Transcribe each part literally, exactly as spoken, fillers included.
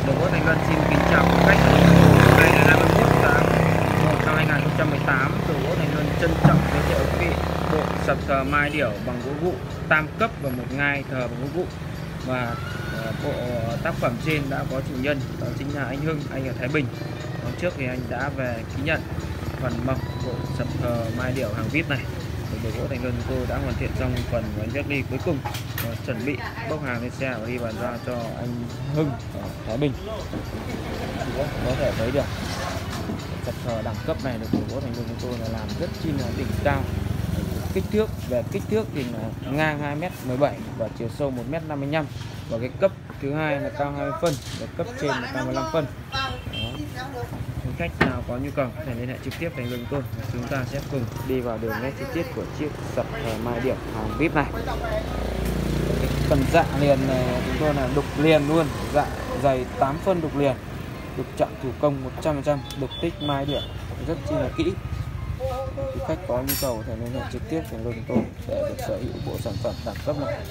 Đồ gỗ Thành Luân xin kính chào quý khách. Hôm nay là hai mươi mốt tháng một năm hai nghìn không trăm mười tám. Đồ gỗ Thành Luân trân trọng giới thiệu quý vị bộ sập thờ mai điểu bằng gỗ vụn tam cấp và một ngai thờ bằng gỗ vụn. Và bộ tác phẩm trên đã có chủ nhân, đó chính là anh Hưng, anh ở Thái Bình. Hôm trước thì anh đã về ký nhận phần mộc bộ sập thờ mai điểu hàng vip này. Đồ gỗ Thành Luân tôi đã hoàn thiện xong phần của anh ly cuối cùng và chuẩn bị bốc hàng lên xe và đi bàn giao cho anh Hưng ở Thái Bình. Có thể thấy được sập thờ đẳng cấp này được đồ gỗ Thành Luân của tôi là làm rất chi là đỉnh cao. Kích thước về kích thước thì là ngang hai mét mười bảy và chiều sâu một mét năm mươi lăm, và cái cấp thứ hai là cao hai mươi phân và cấp trên là cao mười lăm phân. Nếu khách nào có nhu cầu có thể liên hệ trực tiếp Thành Luân tôi, chúng ta sẽ cùng đi vào đường nét chi tiết của chiếc sập thờ mai điểu hàng vip này. Phần dạ liền này chúng tôi là đục liền luôn, dạ dày tám phân đục liền, đục chạm thủ công một trăm phần trăm, đục tích mai điểu rất chi là kỹ. Khi khách có nhu cầu có thể liên hệ trực tiếp Thành Luân tôi để được sở hữu bộ sản phẩm đẳng cấp này.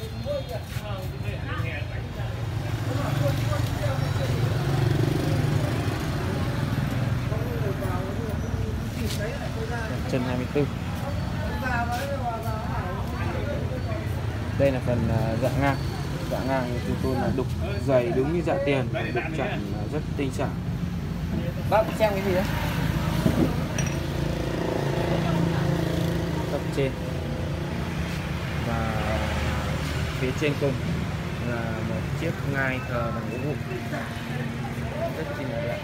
Chân hai mươi tư. Đây là phần dạ ngang. Dạ ngang chúng tôi là đục dày đúng như dạ tiền, đục chạm rất tinh xảo. Bác xem cái gì đấy? Cấp trên và phía trên cùng là một chiếc ngai thờ bằng gỗ vụn rất chi là đẹp.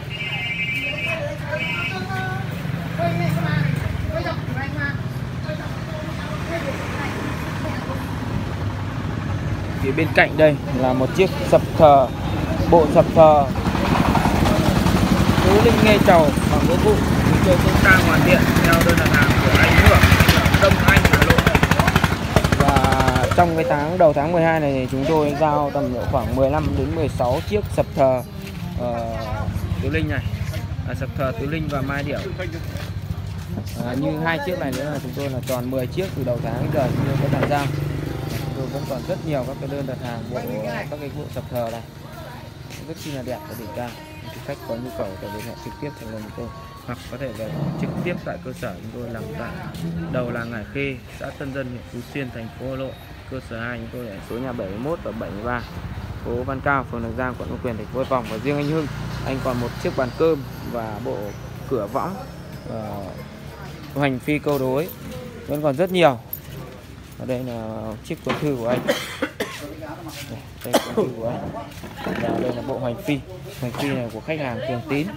Phía bên cạnh đây là một chiếc sập thờ, bộ sập thờ Tứ Linh Nghê Trầu bằng gỗ vụn. Chúng tôi cũng đang hoàn thiện theo đơn đặt hàng của anh Hưởng, Đông Anh, Hà Nội. Và trong cái tháng đầu tháng mười hai này thì chúng tôi giao tầm khoảng mười lăm đến mười sáu chiếc sập thờ uh, Tứ Linh này, à, sập thờ Tứ Linh và mai điểu. À, như hai chiếc này nữa là chúng tôi là tròn mười chiếc từ đầu tháng đến giờ chúng tôi có bàn giao. Chúng tôi vẫn còn rất nhiều các cái đơn đặt hàng bộ các cái bộ sập thờ này rất chi là đẹp và đỉnh cao. Thì khách có nhu cầu có thể liên hệ trực tiếp Thành Luân của tôi, hoặc có thể về trực tiếp tại cơ sở chúng tôi làm tại đầu làng Ngải Khê, xã Tân Dân, huyện Phú Xuyên, thành phố Hà Nội. Cơ sở hai chúng tôi ở số nhà bảy mươi mốt và bảy mươi ba, phố Văn Cao, phường Lộc Giang, quận Ngô Quyền, thành phố Hải Phòng. Và riêng anh Hưng, anh còn một chiếc bàn cơm và bộ cửa võng, uh, hành phi câu đối, vẫn còn rất nhiều. Ở đây là chiếc cuốn thư của anh. Đây, đây cuốn thư của anh. Và đây là bộ hoành phi. Hoành phi này của khách hàng Thường Tín.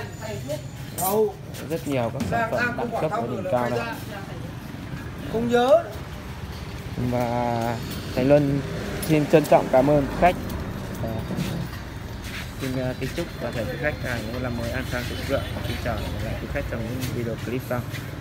Rất nhiều các sản phẩm đẳng cấp và đỉnh cao đây. Không nhớ. Và Thành Luân xin trân trọng cảm ơn khách. À, xin uh, kính chúc và thể quý khách hàng những năm mới an khang thịnh vượng. Xin chào và hẹn gặp lại quý khách trong những video clip sau.